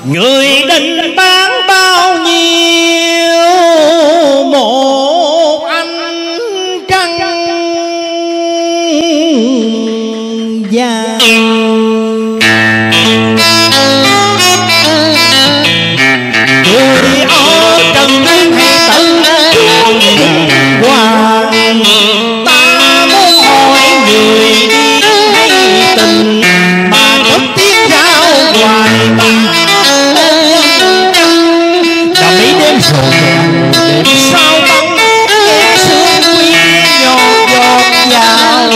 người định bán bao nhiêu một anh trăng vàng. Người ở trần gian hay tận hoàng, ta muốn hỏi người đi hay tình mà cất tiếng giao hoài bằng. Đã mấy đêm rồi đêm sao băng nghe sương khuya nhọt giọt vào.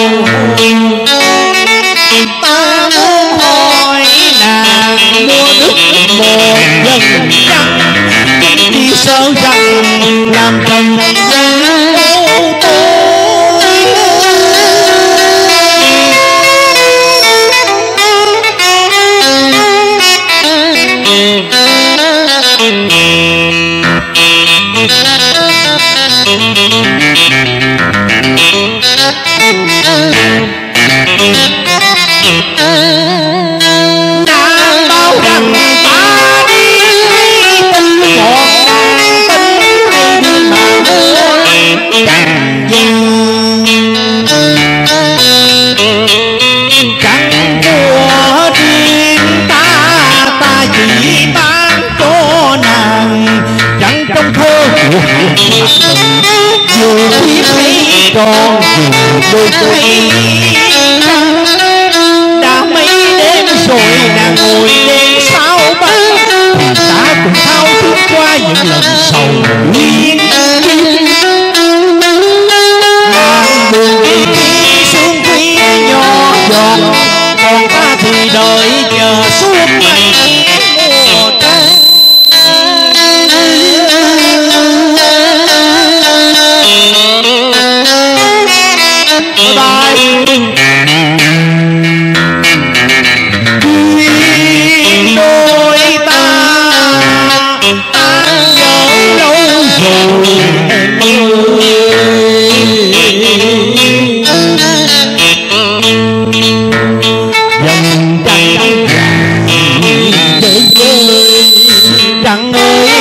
Ta muốn hỏi nàng mua nước một lần trăng, đi sơ rằng làm trần gian ô tô. Nàng bảo rằng ta đi hay tin, còn nàng tin hay đi mà mua trăng vàng. Trăng của riêng ta chỉ bán cho nàng, trăng trong thơ của mặt tình dù biết hay tròn dù đôi tay. Đã mấy đêm rồi nàng ngồi đêm sao băng, thì ta cùng thao thức qua những lần sầu duyên. Nàng buồn vì sương khuya nhỏ giọt, còn ta thì đợi chờ suốt ngày mùa trăng. Đôi ta nhớ lâu rồi em ơi, dòng trăng vàng để rơi. Trăng ơi